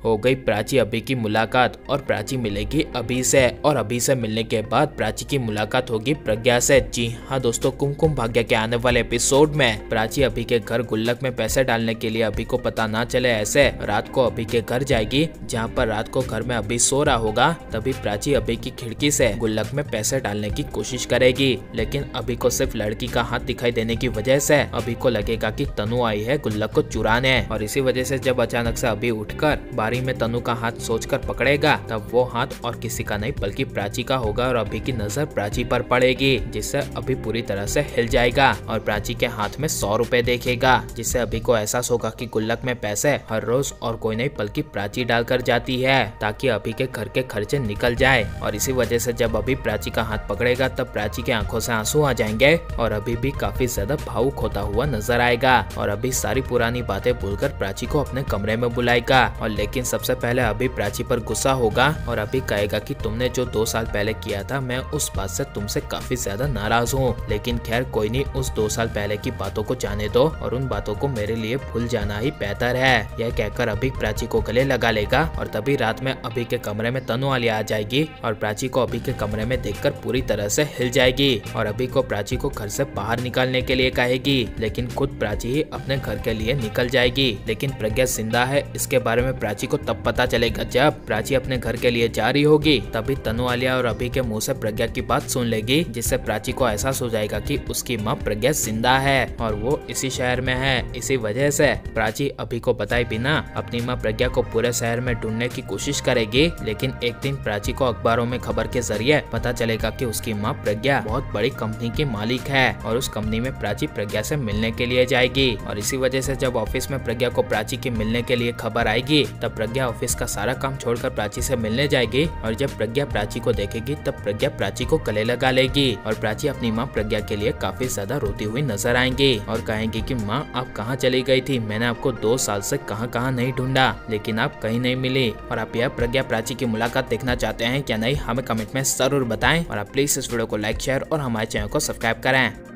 हो गई प्राची अभी की मुलाकात और प्राची मिलेगी अभी से, और अभी से मिलने के बाद प्राची की मुलाकात होगी प्रज्ञा से। जी हाँ दोस्तों, कुमकुम भाग्य के आने वाले एपिसोड में प्राची अभी के घर गुल्लक में पैसे डालने के लिए अभी को पता ना चले ऐसे रात को अभी के घर जाएगी, जहाँ पर रात को घर में अभी सो रहा होगा। तभी प्राची अभी की खिड़की से गुल्लक में पैसे डालने की कोशिश करेगी, लेकिन अभी को सिर्फ लड़की का हाथ दिखाई देने की वजह से अभी को लगेगा कि तनु आई है गुल्लक को चुराने, और इसी वजह से जब अचानक से अभी उठकर बारी में तनु का हाथ सोचकर पकड़ेगा, तब वो हाथ और किसी का नहीं बल्कि प्राची का होगा, और अभी की नजर प्राची पर पड़ेगी, जिससे अभी पूरी तरह से हिल जाएगा और प्राची के हाथ में 100 रुपए देखेगा, जिससे अभी को एहसास होगा कि गुल्लक में पैसे हर रोज और कोई नहीं बल्कि प्राची डालकर जाती है, ताकि अभी के घर के खर्चे निकल जाए। और इसी वजह से जब अभी प्राची का हाथ पकड़ेगा, तब प्राची के आंखों से आंसू आ जाएंगे और अभी भी काफी ज्यादा भावुक होता हुआ नजर आएगा, और अभी सारी पुरानी बातें भूलकर प्राची को अपने कमरे में बुलाएगा। और लेकिन सबसे पहले अभी प्राची पर गुस्सा होगा और अभी कहेगा कि तुमने जो 2 साल पहले किया था, मैं उस बात से तुमसे काफी ज्यादा नाराज हूँ, लेकिन खैर कोई नहीं, उस 2 साल पहले की बातों को जाने दो और उन बातों को मेरे लिए भूल जाना ही बेहतर है। यह कहकर अभी प्राची को गले लगा लेगा, और तभी रात में अभी के कमरे में तनु आलिया आ जाएगी और प्राची को अभी के कमरे में देखकर पूरी तरह से हिल जाएगी, और अभी को प्राची को घर से बाहर निकालने के लिए कहेगी, लेकिन खुद प्राची ही अपने घर के लिए निकल जाएगी। लेकिन प्रज्ञा जिंदा है, इसके बारे में प्राची को तब पता चलेगा जब प्राची अपने घर के लिए जा रही होगी। तभी तनु आलिया और अभी के मुंह से प्रज्ञा की बात सुन लेगी, जिससे प्राची को एहसास हो जाएगा कि उसकी माँ प्रज्ञा जिंदा है और वो इसी शहर में है। इसी वजह से प्राची अभी को बताए बिना अपनी माँ प्रज्ञा को पूरे शहर में ढूंढने की कोशिश करेगी, लेकिन एक दिन प्राची को अखबारों में खबर के जरिए पता चलेगा कि उसकी माँ प्रज्ञा बहुत बड़ी कंपनी की मालिक है, और उस कंपनी में प्राची प्रज्ञा से मिलने के लिए जाएगी। और इसी वजह से जब ऑफिस में प्रज्ञा को प्राची की मिलने के लिए खबर आएगी, तब प्रज्ञा ऑफिस का सारा काम छोड़कर प्राची से मिलने जाएगी, और जब प्रज्ञा प्राची को देखेगी, तब प्रज्ञा प्राची को गले लगा लेगी, और प्राची अपनी माँ प्रज्ञा के लिए काफी ज्यादा रोती हुई नजर आएंगी और कहेंगी कि माँ आप कहाँ चली गई थी, मैंने आपको 2 साल से कहाँ नहीं ढूंढा, लेकिन आप कहीं नहीं मिली। और आप यह प्रज्ञा प्राची की मुलाकात देखना चाहते हैं क्या नहीं, हमें कमेंट में जरूर बताएं, और आप प्लीज इस वीडियो को लाइक शेयर और हमारे चैनल को सब्सक्राइब करें।